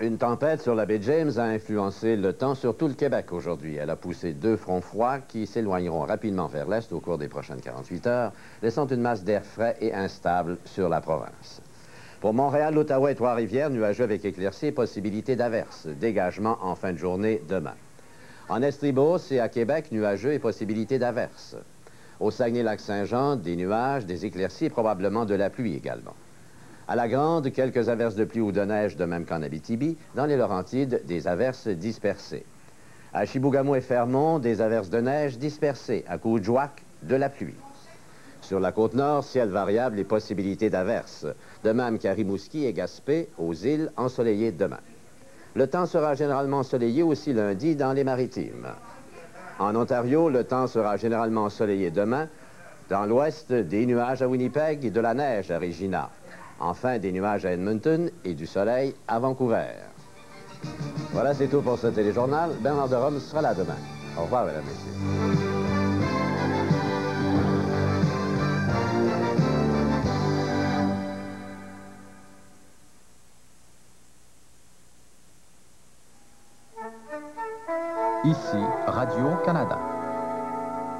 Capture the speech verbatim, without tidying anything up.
Une tempête sur la baie James a influencé le temps sur tout le Québec aujourd'hui. Elle a poussé deux fronts froids qui s'éloigneront rapidement vers l'est au cours des prochaines quarante-huit heures, laissant une masse d'air frais et instable sur la province. Pour Montréal, l'Ottawa et Trois-Rivières, nuageux avec éclaircies et possibilité d'averses. Dégagement en fin de journée demain. En Estrie-Beauce et à Québec, nuageux et possibilité d'averses. Au Saguenay-Lac-Saint-Jean, des nuages, des éclaircies et probablement de la pluie également. À la Grande, quelques averses de pluie ou de neige, de même qu'en Abitibi. Dans les Laurentides, des averses dispersées. À Chibougamau et Fermont, des averses de neige dispersées. À Coudjouac, de la pluie. Sur la Côte-Nord, ciel variable et possibilités d'averses. De même qu'à Rimouski et Gaspé, aux îles, ensoleillées demain. Le temps sera généralement ensoleillé aussi lundi dans les Maritimes. En Ontario, le temps sera généralement ensoleillé demain. Dans l'ouest, des nuages à Winnipeg et de la neige à Regina. Enfin, des nuages à Edmonton et du soleil à Vancouver. Voilà, c'est tout pour ce téléjournal. Bernard de Rome sera là demain. Au revoir, mesdames et messieurs. Ici, Radio-Canada.